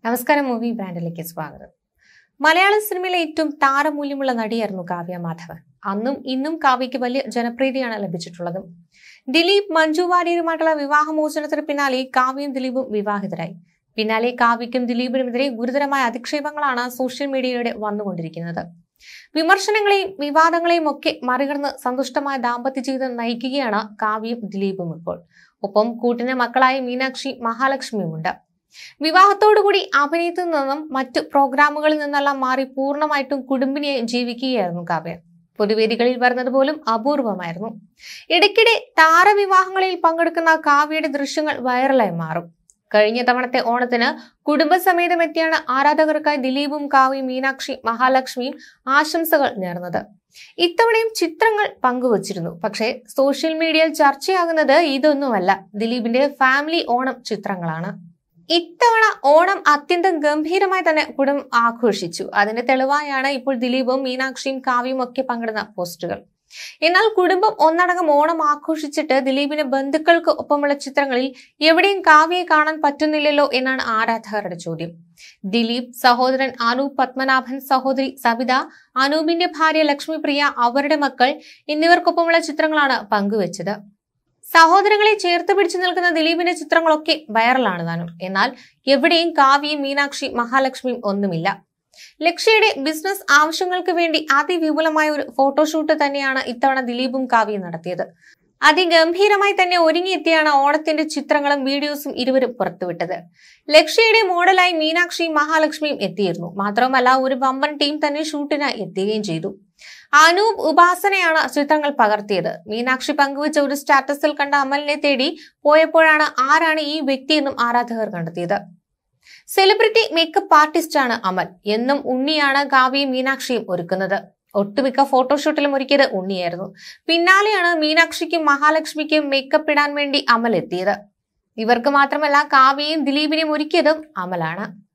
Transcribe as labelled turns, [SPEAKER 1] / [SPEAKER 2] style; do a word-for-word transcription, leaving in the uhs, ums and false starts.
[SPEAKER 1] നമസ്കാരം, മൂവി ബ്രാൻഡിലേക്ക് സ്വാഗതം. മലയാള സിനിമയിലെ ഏറ്റവും താരമൂല്യമുള്ള നടിയായിരുന്നു കാവ്യ മാധവൻ. അന്നും ഇന്നും കാവ്യയ്ക്ക് വലിയ ജനപ്രീതിയാണ് ലഭിച്ചിട്ടുള്ളത്. ദിലീപ് മഞ്ജു വാര്യരുമായിട്ടുള്ള വിവാഹമോചനത്തിന് പിന്നാലെ കാവ്യയും ദിലീപും വിവാഹിതരായി. പിന്നാലെ കാവ്യയ്ക്കും ദിലീപിനുമെതിരെ ഗുരുതരമായ അധിക്ഷേപങ്ങളാണ് സോഷ്യൽ മീഡിയയുടെ വന്നുകൊണ്ടിരിക്കുന്നത്. വിമർശനങ്ങളെയും വിവാദങ്ങളെയും ഒക്കെ മറികടന്ന് സന്തുഷ്ടമായ ദാമ്പത്യ ജീവിതം നയിക്കുകയാണ് കാവ്യയും ദിലീപും ഇപ്പോൾ. ഒപ്പം കൂട്ടിന് മക്കളായ മീനാക്ഷി മഹാലക്ഷ്മിയുമുണ്ട്. വിവാഹത്തോടുകൂടി അഭിനയത്തിൽ നിന്നും മറ്റു പ്രോഗ്രാമുകളിൽ നിന്നെല്ലാം മാറി പൂർണ്ണമായിട്ടും കുടുംബിനിയായി ജീവിക്കുകയായിരുന്നു കാവ്യ. പൊതുവേദികളിൽ വരുന്നത് പോലും അപൂർവമായിരുന്നു. ഇടയ്ക്കിടെ താരവിവാഹങ്ങളിൽ പങ്കെടുക്കുന്ന കാവ്യയുടെ ദൃശ്യങ്ങൾ വൈറലായി മാറും. കഴിഞ്ഞ തവണത്തെ ഓണത്തിന് കുടുംബസമേതം എത്തിയാണ് ആരാധകർക്കായി ദിലീപും കാവ്യയും മീനാക്ഷി മഹാലക്ഷ്മിയും ആശംസകൾ നേർന്നത്. ഇത്തവണയും ചിത്രങ്ങൾ പങ്കുവച്ചിരുന്നു. പക്ഷേ സോഷ്യൽ മീഡിയയിൽ ചർച്ചയാകുന്നത് ഇതൊന്നുമല്ല, ദിലീപിന്റെ ഫാമിലി ഓണം ചിത്രങ്ങളാണ്. ഇത്തവണ ഓണം അത്യന്തം ഗംഭീരമായി തന്നെ കുടുംബം ആഘോഷിച്ചു. അതിന്റെ തെളിവായാണ് ഇപ്പോൾ ദിലീപും മീനാക്ഷിയും കാവ്യയും ഒക്കെ പങ്കിടുന്ന പോസ്റ്റുകൾ. എന്നാൽ കുടുംബം ഒന്നടങ്കം ഓണം ആഘോഷിച്ചിട്ട് ദിലീപിന്റെ ബന്ധുക്കൾക്ക് ഒപ്പമുള്ള ചിത്രങ്ങളിൽ എവിടെയും കാവ്യയെ കാണാൻ പറ്റുന്നില്ലല്ലോ എന്നാണ് ആരാധകരുടെ ചോദ്യം. ദിലീപ്, സഹോദരൻ അനൂപ് പത്മനാഭൻ, സഹോദരി സവിത, അനൂപിന്റെ ഭാര്യ ലക്ഷ്മിപ്രിയ, അവരുടെ മക്കൾ എന്നിവർക്കൊപ്പമുള്ള ചിത്രങ്ങളാണ് പങ്കുവച്ചത്. സഹോദരങ്ങളെ ചേർത്ത് പിടിച്ചു നിൽക്കുന്ന ദിലീപിന്റെ ചിത്രങ്ങളൊക്കെ വൈറലാണ് താനും. എന്നാൽ എവിടെയും കാവ്യയും മീനാക്ഷി മഹാലക്ഷ്മിയും ഒന്നുമില്ല. ലക്ഷ്യയുടെ ബിസിനസ് ആവശ്യങ്ങൾക്ക് വേണ്ടി അതിവിപുലമായ ഒരു ഫോട്ടോഷൂട്ട് തന്നെയാണ് ഇത്തവണ ദിലീപും കാവ്യയും നടത്തിയത്. അതിഗംഭീരമായി തന്നെ ഒരുങ്ങിയെത്തിയാണ് ഓണത്തിന്റെ ചിത്രങ്ങളും വീഡിയോസും ഇരുവരും പുറത്തുവിട്ടത്. ലക്ഷ്യയുടെ മോഡലായി മീനാക്ഷിയും മഹാലക്ഷ്മിയും എത്തിയിരുന്നു. മാത്രമല്ല ഒരു വമ്പൻ ടീം തന്നെ ഷൂട്ടിനായി എത്തുകയും ചെയ്തു. അനൂപ് ഉപാസനയാണ് ചിത്രങ്ങൾ പകർത്തിയത്. മീനാക്ഷി പങ്കുവച്ച ഒരു സ്റ്റാറ്റസിൽ കണ്ട അമലിനെ തേടി പോയപ്പോഴാണ് ആരാണ് ഈ വ്യക്തിയെന്നും ആരാധകർ കണ്ടെത്തിയത്. സെലിബ്രിറ്റി മേക്കപ്പ് ആർട്ടിസ്റ്റാണ് അമൽ. എന്നും ഉണ്ണിയാണ് കാവ്യയും മീനാക്ഷിയും ഒരുക്കുന്നത്. ഒട്ടുമിക്ക ഫോട്ടോഷൂട്ടിലും ഒരുക്കിയത് ഉണ്ണിയായിരുന്നു. പിന്നാലെയാണ് മീനാക്ഷിക്കും മഹാലക്ഷ്മിക്കും മേക്കപ്പ് ഇടാൻ വേണ്ടി അമൽ എത്തിയത്. ഇവർക്ക് മാത്രമല്ല കാവ്യയും ദിലീപിനെയും ഒരുക്കിയതും അമലാണ്.